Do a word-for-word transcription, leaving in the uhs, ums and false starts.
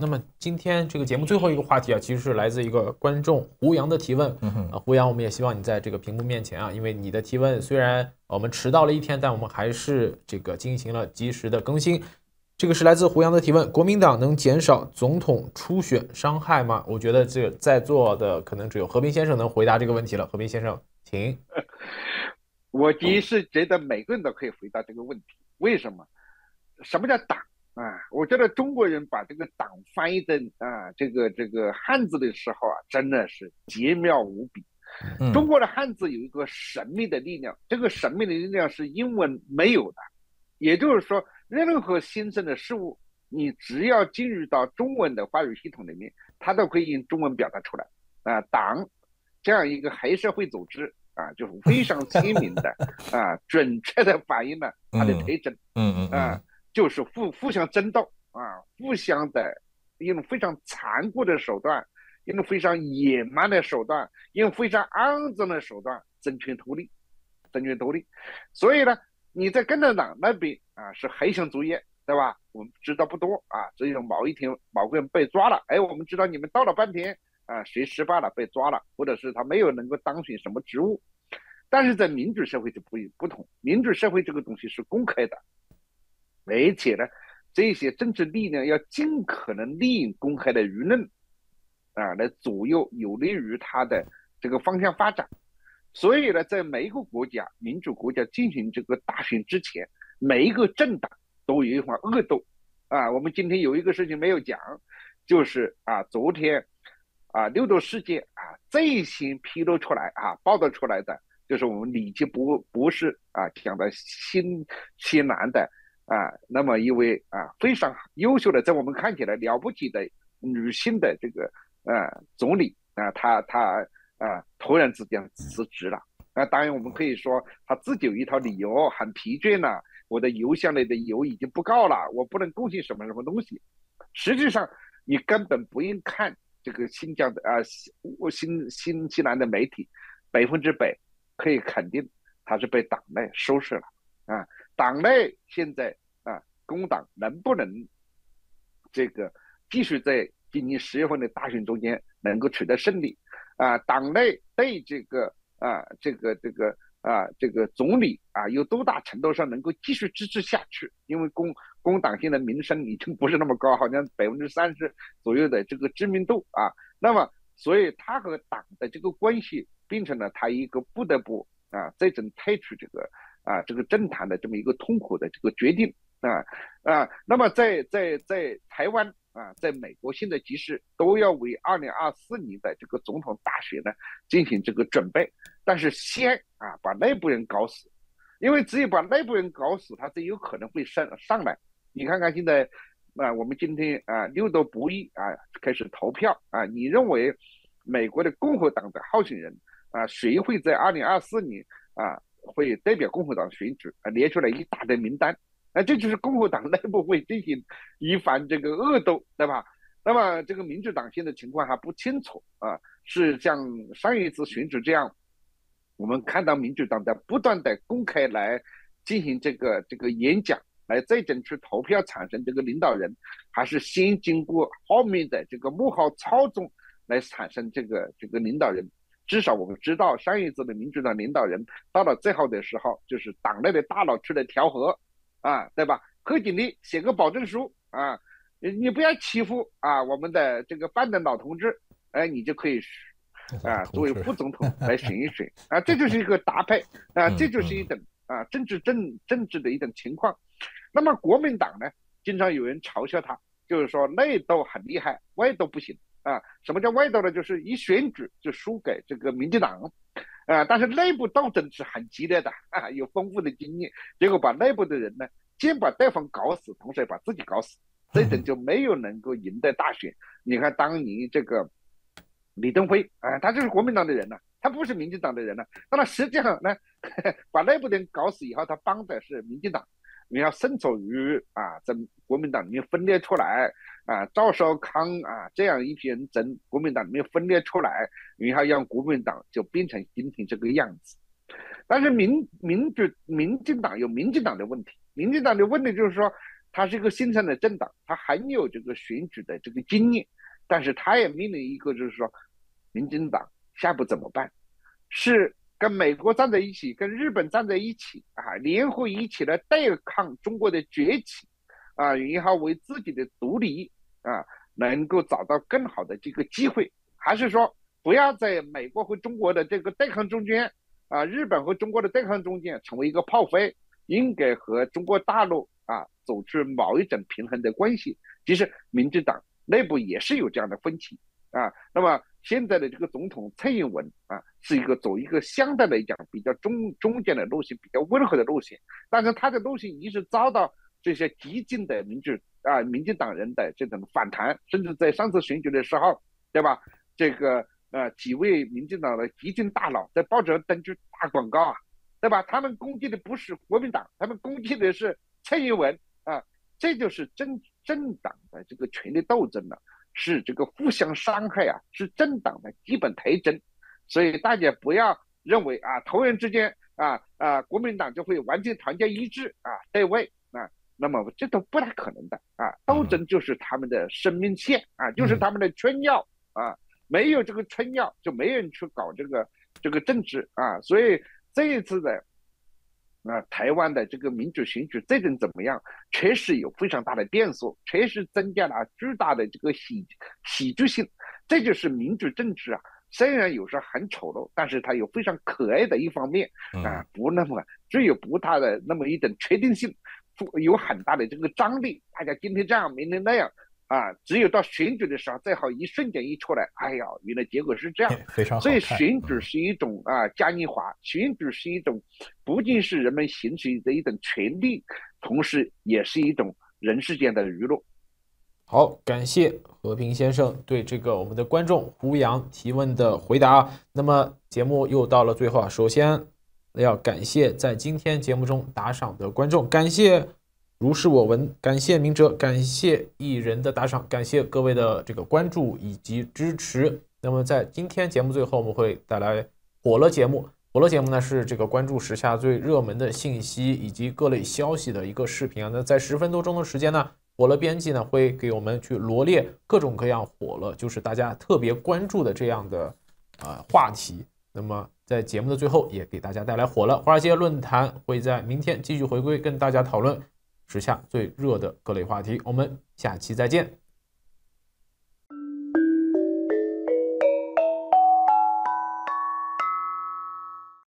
那么今天这个节目最后一个话题啊，其实是来自一个观众胡杨的提问。 嗯啊，胡杨，我们也希望你在这个屏幕面前啊，因为你的提问虽然我们迟到了一天，但我们还是这个进行了及时的更新。这个是来自胡杨的提问：国民党能减少总统初选伤害吗？我觉得这在座的可能只有和平先生能回答这个问题了。和平先生，请。 我第一是觉得每个人都可以回答这个问题，为什么？什么叫党啊？我觉得中国人把这个党翻译成啊这个这个汉字的时候啊，真的是绝妙无比。 嗯、 中国的汉字有一个神秘的力量，这个神秘的力量是英文没有的，也就是说，任何新生的事物，你只要进入到中文的话语系统里面，它都可以用中文表达出来。啊，党这样一个黑社会组织啊，就是非常鲜明的啊，准确的反映了它的特征。 嗯嗯啊，就是互互相争斗啊，互相的用非常残酷的手段，用非常野蛮的手段，用非常肮脏的手段争权夺利，争权夺利。所以呢，你在共产党那边啊是黑箱作业，对吧？我们知道不多啊，只有某一天某个人被抓了，哎，我们知道你们斗了半天啊，谁失败了被抓了，或者是他没有能够当选什么职务。但是在民主社会就不不同，民主社会这个东西是公开的。而且呢，这些政治力量要尽可能利用公开的舆论啊，来左右有利于它的这个方向发展。所以呢，在每一个国家民主国家进行这个大选之前，每一个政党都有一番恶斗啊。我们今天有一个事情没有讲，就是啊，昨天啊六州事件啊最先披露出来啊报道出来的，就是我们李奇博博士啊讲的新西南的。啊，那么一位啊非常优秀的，在我们看起来了不起的女性的这个呃总理啊，她她啊突然之间辞职了啊。当然我们可以说她自己有一套理由，很疲倦了，我的油箱里的油已经不够了，我不能贡献什么什么东西。实际上你根本不用看这个新疆的啊新新西兰的媒体，百分之百可以肯定他是被党内收拾了啊。党内现在啊，工党能不能这个继续在今年十月份的大选中间能够取得胜利啊？党内对这个啊这个这个啊这个总理啊有多大程度上能够继续支持下去？因为工工党现在名声已经不是那么高，好像百分之三十左右的这个知名度啊。那么，所以他和党的这个关系变成了他一个不得不啊这种退出这个。啊，这个政坛的这么一个痛苦的这个决定啊啊，那么在在在台湾啊，在美国现在即使都要为二零二四年的这个总统大选呢进行这个准备，但是先啊把内部人搞死，因为只有把内部人搞死，他才有可能会上上来。你看看现在啊，我们今天啊六都不一啊开始投票啊，你认为美国的共和党的候选人啊，谁会在二零二四年啊？会代表共和党选举啊，列出来一大堆名单，啊，这就是共和党内部会进行一番这个恶斗，对吧？那么这个民主党现在情况还不清楚啊，是像上一次选举这样，我们看到民主党在不断的公开来进行这个这个演讲，来再争取投票产生这个领导人，还是先经过后面的这个幕后操纵来产生这个这个领导人？至少我们知道，上一次的民主党领导人到了最后的时候，就是党内的大佬出来调和，啊，对吧？贺锦丽写个保证书啊，你不要欺负啊我们的这个范登老同志，哎，你就可以啊作为副总统来选一选啊，这就是一个搭配啊，这就是一种啊政治政政治的一种情况。那么国民党呢，经常有人嘲笑他，就是说内斗很厉害，外斗不行。啊，什么叫外斗呢？就是一选举就输给这个民进党，啊，但是内部斗争是很激烈的啊，有丰富的经验，结果把内部的人呢，既把对方搞死，同时也把自己搞死，这种就没有能够赢得大选。你看当年这个李登辉啊，他就是国民党的人呢、啊，他不是民进党的人呢、啊，那么实际上呢，把内部的人搞死以后，他帮的是民进党。你要身处于啊，在国民党里面分裂出来啊，赵少康啊这样一批人从国民党里面分裂出来，然后让国民党就变成今天这个样子。但是民民主民进党有民进党的问题，民进党的问题就是说， 它是一个新生的政党，它很有这个选举的这个经验，但是它也面临一个就是说，民进党下步怎么办？是跟美国站在一起，跟日本站在一起啊，联合一起来对抗中国的崛起啊，也好为自己的独立啊能够找到更好的这个机会，还是说不要在美国和中国的这个对抗中间啊，日本和中国的对抗中间成为一个炮灰，应该和中国大陆啊走出某一种平衡的关系。其实民进党内部也是有这样的分歧啊。那么现在的这个总统蔡英文啊，是一个走一个相对来讲比较中中间的路线，比较温和的路线，但是他的路线一直遭到这些激进的民主啊民进党人的这种反弹，甚至在上次选举的时候，对吧？这个呃几位民进党的激进大佬在报纸上登出大广告啊，对吧？他们攻击的不是国民党，他们攻击的是蔡英文啊，这就是政政党的这个权力斗争了。是这个互相伤害啊，是政党的基本特征，所以大家不要认为啊，投人之间啊啊，国民党就会完全团结一致啊对位啊，那么这都不大可能的啊，斗争就是他们的生命线啊，就是他们的春药啊，没有这个春药就没人去搞这个这个政治啊，所以这一次的。啊，台湾的这个民主选举这种怎么样？确实有非常大的变数，确实增加了巨大的这个喜喜剧性。这就是民主政治啊，虽然有时候很丑陋，但是它有非常可爱的一方面啊，不那么只有不大的那么一种确定性，有很大的这个张力。大家今天这样，明天那样。啊，只有到选举的时候，最好一瞬间一出来，哎呀，原来结果是这样， 非常好。 所以选举是一种啊嘉年华，选举是一种不仅是人们行使的一种权利，同时也是一种人世间的娱乐。 好，感谢和平先生对这个我们的观众胡杨提问的回答。那么节目又到了最后啊，首先要感谢在今天节目中打赏的观众，感谢。如是我闻，感谢明哲，感谢艺人的打赏，感谢各位的这个关注以及支持。那么在今天节目最后，我们会带来火了节目。火了节目呢是这个关注时下最热门的信息以及各类消息的一个视频啊。那在十分多钟的时间呢，火了编辑呢会给我们去罗列各种各样火了，就是大家特别关注的这样的呃话题。那么在节目的最后，也给大家带来火了华尔街论坛会在明天继续回归，跟大家讨论时下最热的各类话题，我们下期再见。